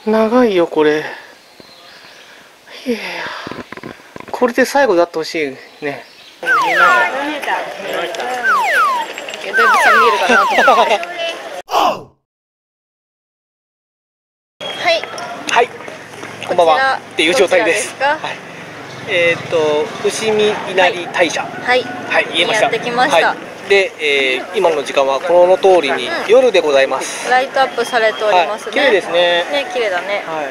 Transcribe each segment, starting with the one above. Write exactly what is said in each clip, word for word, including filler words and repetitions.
長いよこれ。いや、これで最後であってほしいね。 だいぶさ見えるかなと思って。はい。 はい。こんばんは。っていう状態です。はい。えっと伏見稲荷大社。はい。はい、言えました。やってきました。で、えー、今の時間はこの通りに夜でございます。 ライトアップされておりますね。 綺麗ですね。 ね、綺麗だね。はい。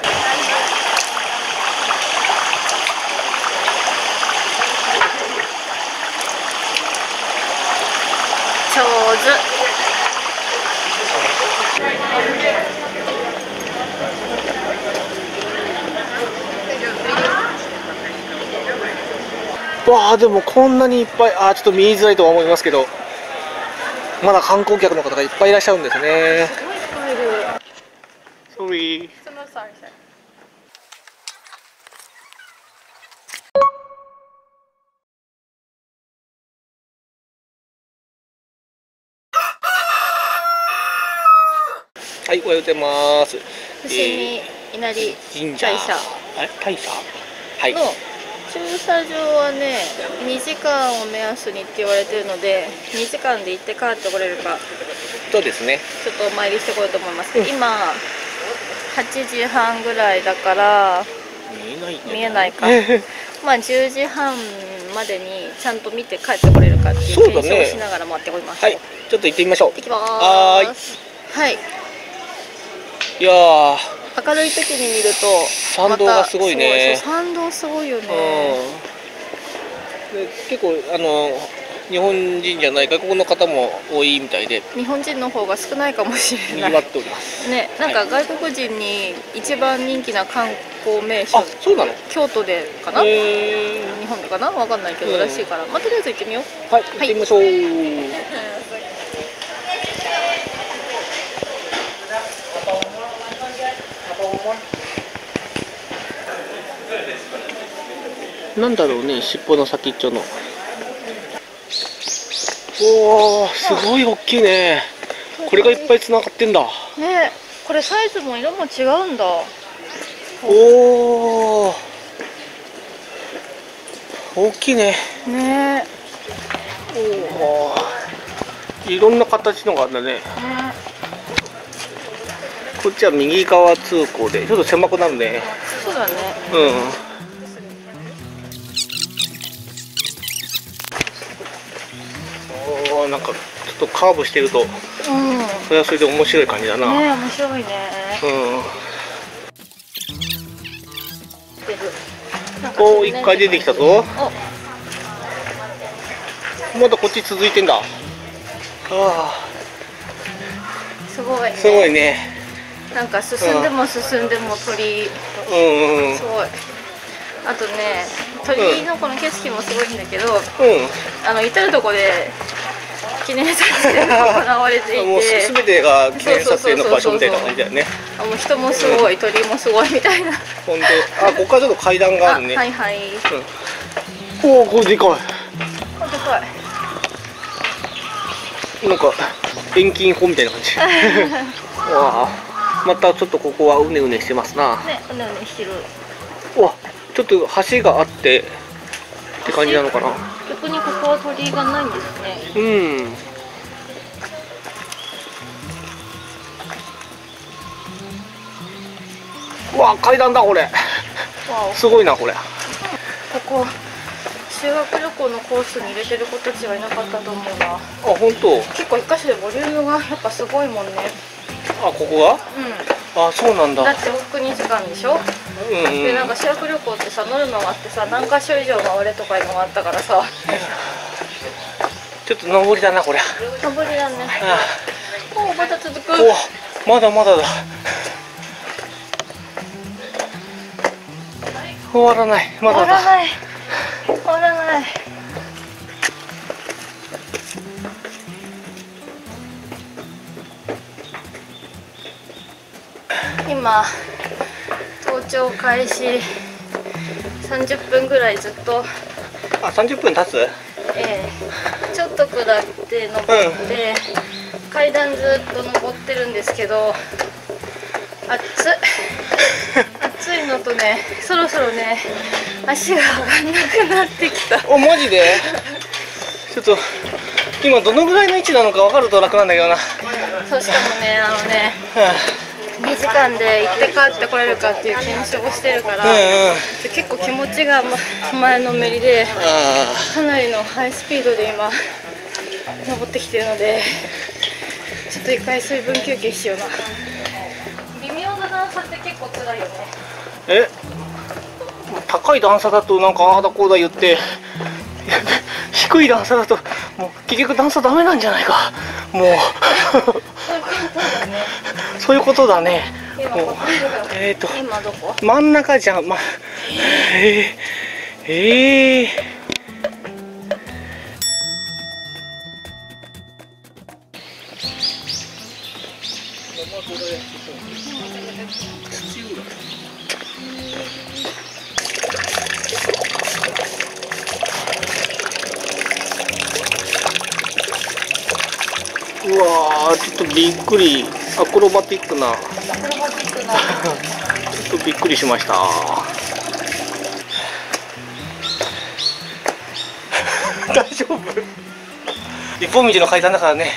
上手。 わあ、でもこんなにいっぱい、あー、ちょっと見づらいとは思いますけど、まだ観光客の方がいっぱいいらっしゃるんですね。Sorry。はい、おはようございます。 伏見稲荷大社。 あれ、大社。はい。 の駐車場はね、にじかんを目安にって言われてるので、にじかんで行って帰ってこれるか。 そうですね。 ちょっとお参りしてこようと思います。うん、今はちじはんぐらいだから見えない、ね、見えないか。まあじゅうじはんまでにちゃんと見て帰ってこれるかっていう検証をしながら回ってこいます。 はい、ちょっと行ってみましょう。 行きまーす。はい。 いやー、 明るい時に見ると参道がすごいね。 参道すごいよね。 で結構あの日本人じゃない外国の方も多いみたいで、 日本人の方が少ないかもしれない。 賑わっておりますね。なんか外国人に一番人気な観光名所、 あ、そうなの？ 京都でかな、日本でかな、わかんないけどらしいから、まあとりあえず行ってみよう。 はい、行ってみましょう。なんだろうね、尻尾の先っちょの。おお、すごい大きいね。これがいっぱいつながってんだ。 ね、これサイズも色も違うんだ。 おお、大きいね。ね。おお、いろんな形のがあるんだね。ね、こっちは右側通行でちょっと狭くなるね。 そうだね。 うん。おお、なんかちょっとカーブしてると、うん、それはそれで面白い感じだな。 ね、面白いね。 うん。おお、一回出てきたぞ。まだこっち続いてんだ。ああ。 すごいね。 すごいね。 なんか進んでも進んでも鳥。 うんうん。 すごい。あとね、鳥のこの景色もすごいんだけど、うん、あの至るとこで記念撮影が行われていて、 もうすべてが記念撮影の場所みたいな感じだよね。 あ、もう人もすごい、うん、鳥もすごいみたいな。 ほんで、あ、ここからちょっと階段があるね。 はいはい。 うん、おお、これでかい。 でかい。なんか遠近法みたいな感じ。わあ、またちょっとここはうねうねしてますな。 ね、うねうねしてる。 わ、ちょっと橋があってって感じなのかな。 逆にここは鳥居がないんですね。 うん。うわ、階段だこれ。すごいなこれ。ここ修学旅行のコースに入れてる子たちはいなかったと思うな。あ、 本当。 結構一箇所でボリュームがやっぱすごいもんね。 あ、ここが？うん。あ、そうなんだ。 だって往復にじかんでしょ。うんうん、でなんか修学旅行ってさ、ノルマがあってさ、何か所以上回れとかいうのがあったからさ。 ちょっと上りだなこれ。 上りだね。おお、まだ続く。 お、まだまだだ。終わらない。まだだ。 終わらない。終わらない。今登頂開始さんじゅっぷんぐらいずっと。 あ、さんじゅっぷん経つ？ ええ、ちょっと下って登って、うん、階段ずっと登ってるんですけど、 暑い暑いのとね、そろそろね足が上がんなくなってきた。 お、マジでちょっと今どのぐらいの位置なのか分かると楽なんだけどな。 そう、しかもね、あのね、にじかんで行って帰ってこれるかっていう検証をしてるから、うんうん、結構気持ちが前のめりで、かなりのハイスピードで今登ってきてるので、ちょっと一回水分休憩しような。微妙な段差って結構辛いよね。 え、高い段差だとなんかああだこうだ言って低い段差だともう結局段差ダメなんじゃないか。もうそういうことだね。もうえっと今どこ？ 真ん中じゃん。まえー、えー、うわー、ちょっとびっくり。アクロバティックな。アクロバティックな。ちょっとびっくりしました。大丈夫？一本道の階段だからね。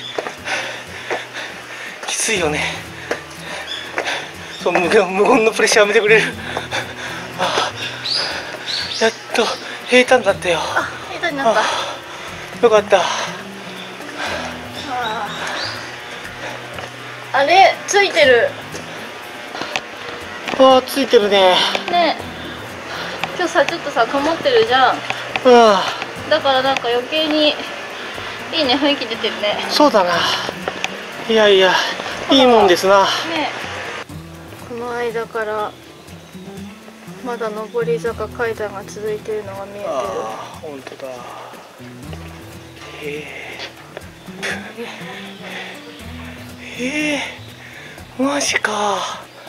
きついよね。そう、無言、無言のプレッシャーを見てくれる。ああ、やっと平坦だったよ。 あ、平坦になった。 よかった。 あれ、ついてる。 ああ、ついてるね。 ね、今日さ、ちょっとさ、曇ってるじゃん。 うん。 だからなんか余計にいいね、雰囲気出てるね。 そうだな。いやいや、いいもんですな。ね、 この間からまだ上り坂階段が続いているのが見えてる。ああ、本当だ。へえ。えー、マジか。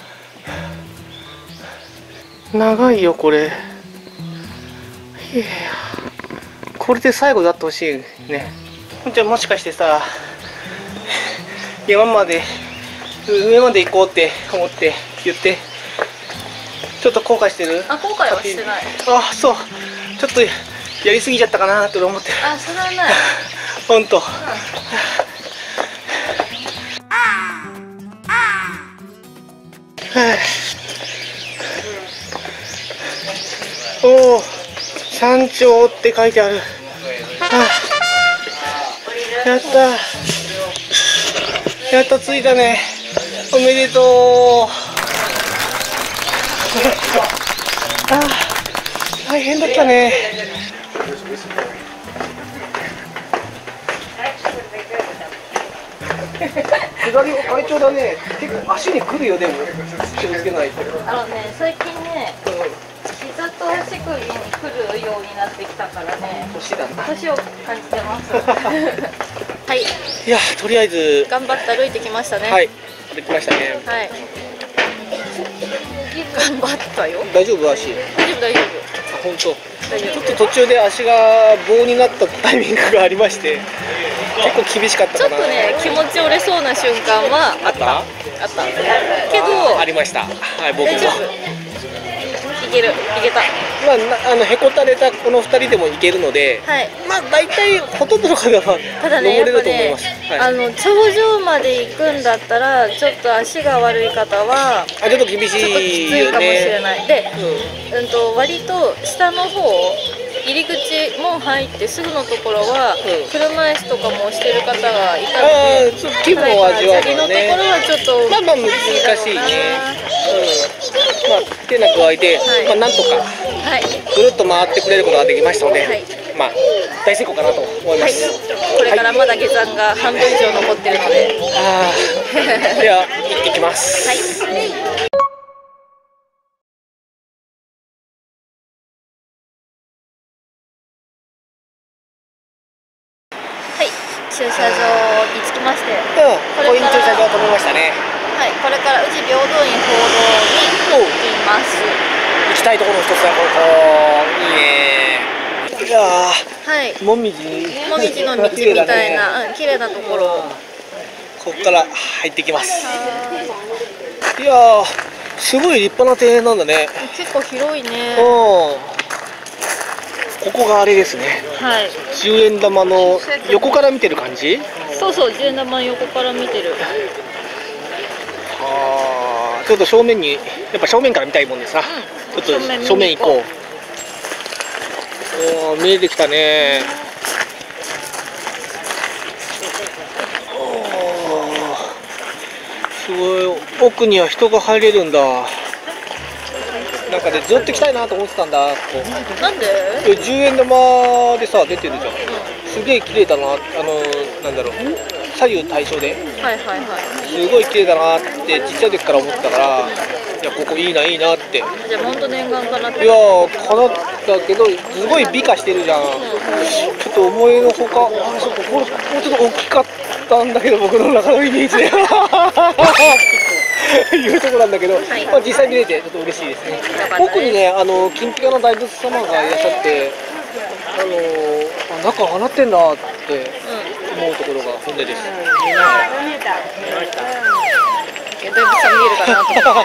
長いよこれ。いや、これで最後だってほしいね。じゃあもしかしてさ、山まで上まで行こうって思って言ってちょっと後悔してる？ あ、後悔はしてない。 あ、そう、ちょっとやりすぎちゃったかなって思ってる。 あ、それはない。 本当。うん、おお、山頂って書いてある。はあ、やった、やっと着いたね。おめでとう。ああ、大変だったね。下り快調だね。結構足にくるよ。でも気をつけないと。 あのね、最近ね、膝と足首にくるようになってきたからね。 年だな。 年を感じてます。はい。 いや、とりあえず頑張って歩いてきましたね。 はい、歩きましたね。 はい。頑張ったよ。 大丈夫？足。 大丈夫大丈夫。 あ、本当。ちょっと途中で足が棒になったタイミングがありまして。結構厳しかったかな。 ちょっとね、気持ち折れそうな瞬間はあった。あった。けどありました。はい、僕も。 大丈夫。いける、いけた。 まあ、あのへこたれたこのふたりでもいけるので、はい、まあ大体ほとんどの方は登れると思います。 あの頂上まで行くんだったらちょっと足が悪い方はあちょっと厳しいよね。ちょっときついかもしれない。で、うん、うんと割と下の方入り口門入ってすぐのところは車椅子とかも押してる方がいたので、 ちょっと気分を味わうのね。 のところはちょっとまあまあ難しいね。うん、まあ手な加えて、はい、まあなんとかぐるっと回ってくれることができましたので、はい、まあ大成功かなと思います。 はい、これからまだ下山が半分以上残ってるので、 はい、では行ってきます。はい。 駐車場に着きまして、 うん、コイン駐車場止めましたね。 はい、これから宇治平等院報道に行きます。 行きたいところの一つだ。ここいいね。いやー、はい、もみじもみじの道みたいな、うん、綺麗なところ。 ここから入ってきます。 いやー、すごい立派な庭園なんだね。 結構広いね。 うん。ここがあれですね。 はい。 じゅうえん玉の横から見てる感じ？ そうそう、じゅうえん玉の横から見てる。 ああ、ちょっと正面に、やっぱ正面から見たいもんですな。うん、ちょっと正面行こう。おー、見えてきたね。おー、すごい、奥には人が入れるんだ。なんかね、ずっと来たいなと思ってたんだ。ここなんで？ じゅうえん玉でさ、出てるじゃん。うん、すげえ綺麗だな。あの、なんだろう、左右対称で。 はいはいはい。 すごい綺麗だなってちっちゃい時から思ってたから、いや、ここいいないいなって。 じゃあ本当念願かなって。 いやー、かなったけど、すごい美化してるじゃん。うん、ちょっと思いのほか、あ、そっか、これもうちょっと大きかったんだけど、僕の中のイメージで。いうところなんだけど、はい、まあ実際見れてちょっと嬉しいですね。奥にね、あの金ピカの大仏様がいらっしゃって、あのあ、中上がってんだって思うところが本音です。 大仏さん見えるかなと思って。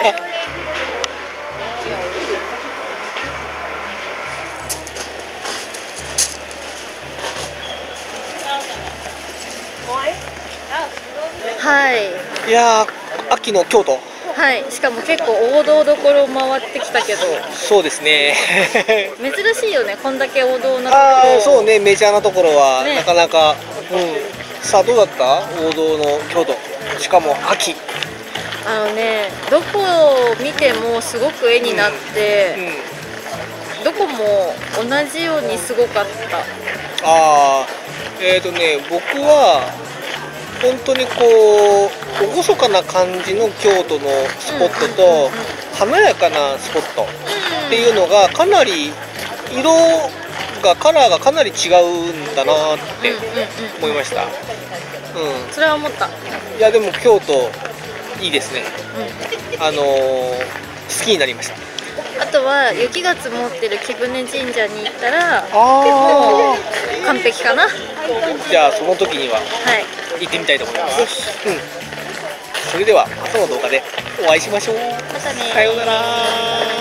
はい。 いやー、秋の京都。 はい、しかも結構王道どころ回ってきたけど。 そうですね。 珍しいよね、こんだけ王道なところ。 ああ、そうね、メジャーなところは、ね、なかなか。うん。さあ、どうだった？王道の京都。しかも秋。 あのね、どこを見てもすごく絵になって。うんうん、どこも同じようにすごかった。 ああ、えっとね、僕は。本当にこう厳かな感じの京都のスポットと華やかなスポットっていうのがかなり色がカラーがかなり違うんだなって思いました。うん、 それは思った。 いやでも京都いいですね。うん、あのー、好きになりました。 あとは雪が積もってる貴船神社に行ったらもう完璧かな。 じゃあその時には、はい、行ってみたいと思います。うん、それでは後の動画でお会いしましょう。 またね。 さようなら。